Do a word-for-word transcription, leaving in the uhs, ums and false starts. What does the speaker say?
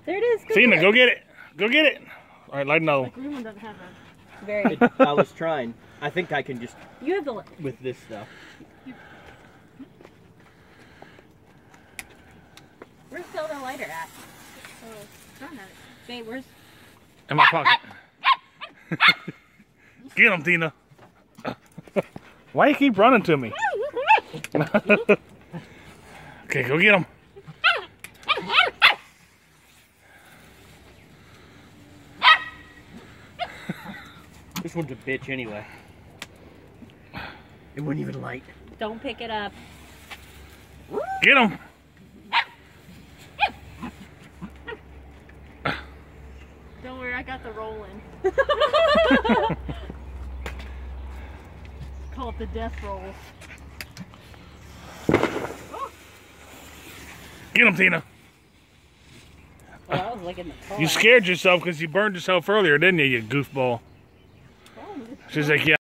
There it is. Go Tina, get go it. get it. Go get it. All right, light another one. The green one doesn't have a very. It, I was trying. I think I can just. You have the. With this stuff. Where's the other lighter at? Oh, I don't have it. Babe, where's? In my pocket. Get him, Tina. Why you keep running to me? Okay, go get him. This one's a bitch anyway. It wouldn't even light. Don't pick it up. Get him. Don't worry, I got the rolling. Call it the death roll. Get him, Tina. Oh, I was looking at the car. You scared yourself because you burned yourself earlier, didn't you, you goofball? Oh, She's like, yeah.